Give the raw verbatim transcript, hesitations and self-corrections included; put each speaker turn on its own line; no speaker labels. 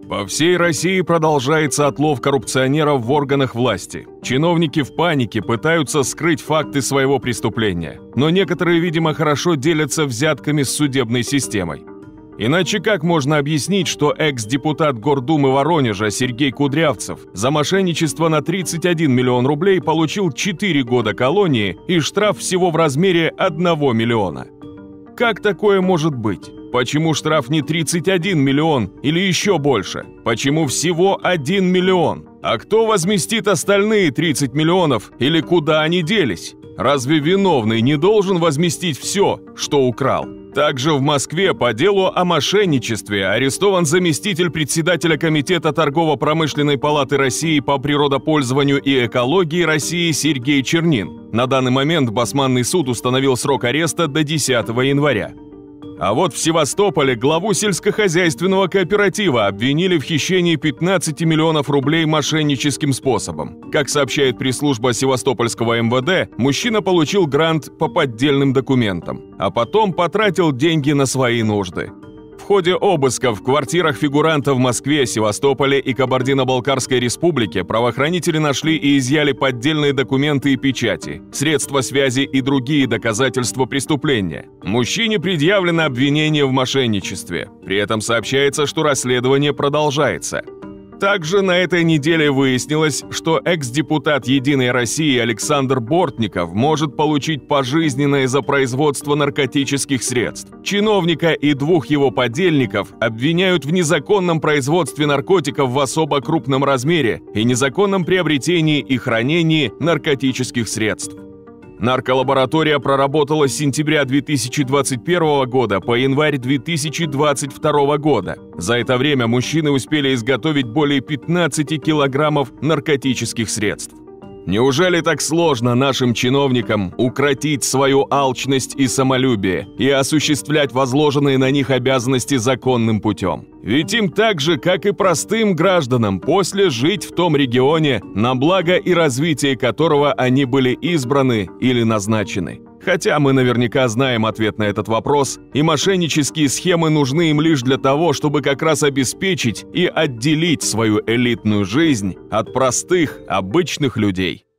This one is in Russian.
По всей России продолжается отлов коррупционеров в органах власти. Чиновники в панике пытаются скрыть факты своего преступления, но некоторые, видимо, хорошо делятся взятками с судебной системой. Иначе как можно объяснить, что экс-депутат Гордумы Воронежа Сергей Кудрявцев за мошенничество на тридцать один миллион рублей получил четыре года колонии и штраф всего в размере одного миллиона? Как такое может быть? Почему штраф не тридцать один миллион или еще больше? Почему всего один миллион? А кто возместит остальные тридцать миллионов или куда они делись? Разве виновный не должен возместить все, что украл? Также в Москве по делу о мошенничестве арестован заместитель председателя Комитета торгово-промышленной палаты России по природопользованию и экологии России Сергей Чернин. На данный момент Басманный суд установил срок ареста до десятого января. А вот в Севастополе главу сельскохозяйственного кооператива обвинили в хищении пятнадцати миллионов рублей мошенническим способом. Как сообщает пресс-служба Севастопольского эм вэ дэ, мужчина получил грант по поддельным документам, а потом потратил деньги на свои нужды. В ходе обыска в квартирах фигуранта в Москве, Севастополе и Кабардино-Балкарской республике правоохранители нашли и изъяли поддельные документы и печати, средства связи и другие доказательства преступления. Мужчине предъявлено обвинение в мошенничестве. При этом сообщается, что расследование продолжается. Также на этой неделе выяснилось, что экс-депутат «Единой России» Александр Бортников может получить пожизненное за производство наркотических средств. Чиновника и двух его подельников обвиняют в незаконном производстве наркотиков в особо крупном размере и незаконном приобретении и хранении наркотических средств. Нарколаборатория проработала с сентября две тысячи двадцать первого года по январь две тысячи двадцать второго года. За это время мужчины успели изготовить более пятнадцати килограммов наркотических средств. Неужели так сложно нашим чиновникам укротить свою алчность и самолюбие и осуществлять возложенные на них обязанности законным путем? Ведь им так же, как и простым гражданам, после жить в том регионе, на благо и развитие которого они были избраны или назначены. Хотя мы наверняка знаем ответ на этот вопрос, и мошеннические схемы нужны им лишь для того, чтобы как раз обеспечить и отделить свою элитную жизнь от простых, обычных людей.